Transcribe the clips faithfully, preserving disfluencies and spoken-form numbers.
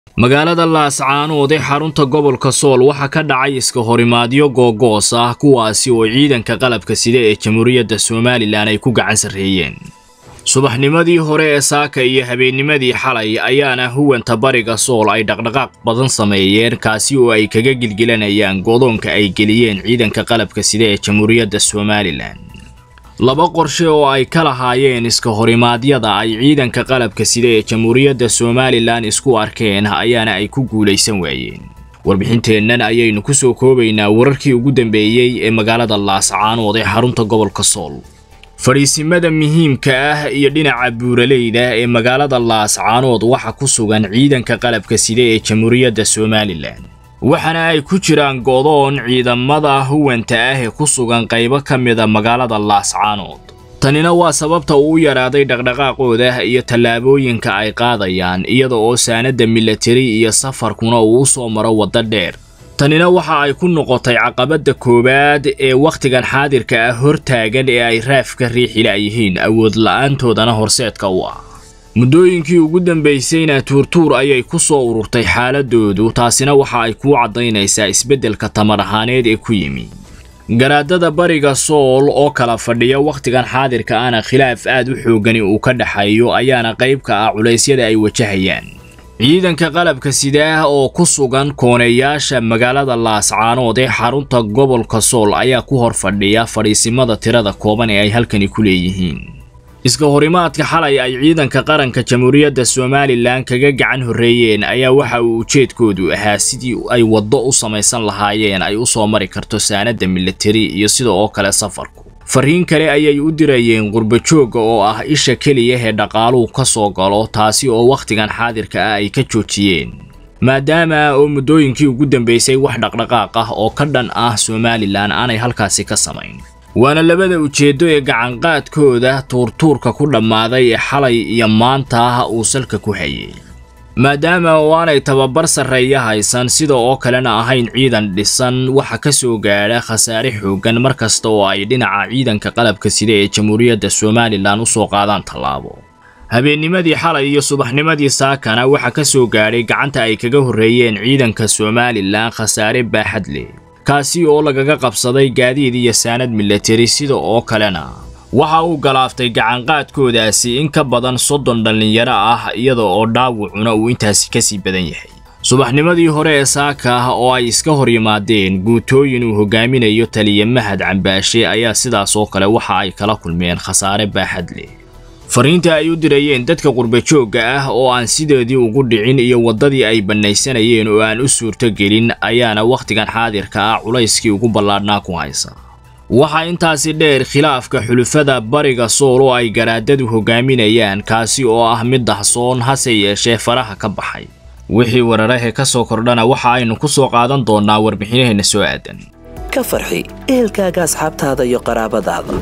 magaalada Laascaanood ee xarunta gobolka Sool waxa ka dhacay iska horimaadyo googoos ah kuwaasi oo ciidanka qalabka sida ee Jamhuuriyadda Soomaaliland ay ku gacan sareeyeen. subaxnimadii hore ee saaka iyo habeennimadii xalay ayaana huwanta bariga Sool ay dhaqdhaqaaq badan sameeyeen kaasi oo ay kaga gilgilanayaan godoonka ay geliyeen ciidanka qalabka sida ee Jamhuuriyadda Soomaaliland. laba qorshe oo ay kala haayeen iska horimaadyada ay ciidanka qalabka sida ee Jamhuuriyadda Soomaaliland isku arkeen ayaana ay ku guuleysan waayeen. warbixinteennan ayaynu ku soo koobaynaa wararkii ugu dambeeyay ee magaalada Laascaanood ee xarunta gobolka Sool. fariisimada muhiimka ah iyo dhinaca buuraleyda ee magaalada Laascaanood waxa ku sugan ciidanka qalabka sida ee Jamhuuriyadda Soomaaliland. waxana ay ku jiraan godoon ciidamada huwanta ah ee ku sugan qaybo kamida magaalada Laascaanood. tanina waa sababta uu yaraaday dhaqdhaqaaqooda iyo tallaabooyinka ay qaadayaan iyada oo saanada military iyo safarkuna uu soo maro wada dheer. tanina waxa ay ku noqotay caqabada koobaad ee waqtigan xaadirka ah hortaagan ee ay raafka riixila yihiin awood la'aantoodana horseedka u ah. muddooyinkii ugu dambeysayna tuurtuur ayay ku soo ururtay xaaladoodu taasina waxa ay ku cadaynaysaa isbeddelka tamar ahaaneed ee ku yimi. garaadada bariga Sool oo kala fadhiya waqtigan xaadirka ana khilaaf aad u xoogani uu ka dhaxayo ayaana qayb ka ah culeysyada ay wajahayaan. ciidanka qalabka sida oo ku sugan koonayaasha magaalada Laascaanood ee xarunta gobolka Sool ayaa ku hor fadhiya fariisimada tirada kooban ee ay halkani ku leeyihiin. iska horimaadka xalay ay ciidanka qaranka Jamhuuriyadda Soomaaliland kaga gacan horeeyeen ayaa waxa uu ujeedkoodu ahaa sidii ay wado u samaysan lahaayeen ay u soo mari karto saanada military iyo sidoo oo kale safarku. fariin kale ayay u dirayeen qurba jooga oo ah isha kaliya ee dhaqaaluhu ka soo galo taasi oo waqtigan xaadirka ah ay ka joojiyeen. maadaama oo muddooyinkii ugu dambeysay wax dhaqdhaqaaq ah oo ka dhan ah Soomaaliland aanay halkaasi ka samayn. waana labada ujeedo ee gacan qaadkooda tuurtuurka ku dhamaaday ee xalay iyo maanta uu salka ku hayay. maadaama oo aanay tababar sareeya haysan sida oo kalena ahayn ciidan dhisan waxa ka soo gaara khasaare xoogan markasta oo ay dhinaca ciidanka qalabka sida ee Jamhuuriyadda Soomaaliland u soo qaadaan talaabo. habeennimadii xalay iyo subaxnimadii saakana waxa ka soo gaaray gacanta ay kaga horeeyeen ciidanka Soomaaliland khasaare baaxad leh kaasi oo lagaga qabsaday gaadiid iyo saanad military sida oo kalena waxa uu galaaftay gacan qaadkoodaasi in ka badan soddon dhalinyaro ah iyada oo dhaawacuna uu intaasi ka sii badan yahay. subaxnimadii hore ee saaka oo ay iska hor yimaadeen guutooyin uu hogaaminayo taliye Mahad Cambaashe ayaa sidaas oo kale waxa ay kala kulmeen khasaare baaxad leh. fariinta ay u dirayeen dadka qurba jooga ah oo aan sideedii ugu dhicin iyo wadadii ay banaysanayeen oo aan u suurto gelin ayaana waqtigan xaadirka ah culayskii ugu ballaadhnaa ku haysa. waxa intaasi dheer khilaafka xulufada bariga Sool oo ay garaadadu hogaaminayaan kaasi oo ah mid dahsoon hase yeeshee faraha ka baxay. wixii wararka ka soo kordhana waxa aynu ku soo qaadan doonaa warbixinaheena soo aadan. ka farxi ehelkaaga asxaabtaada iyo qaraabadaada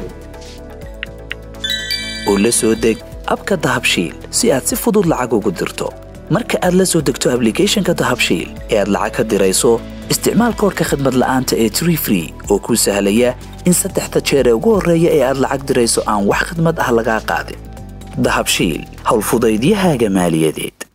oo la soo deg abka Dahabshiil si aad si fudud lacag ugu dirto. marka aad la soo degto application-ka Dahabshiil ee aad lacag ka dirayso isticmaal koodka khidmad la'aanta ee Tree Free oo kuu sahlaya in saddexda jeer ee ugu horreeya ee aad lacag dirayso aan wax khidmad ah laga qaadin. Dahabshiil hawl fudaydiyahaaga maaliyadeed.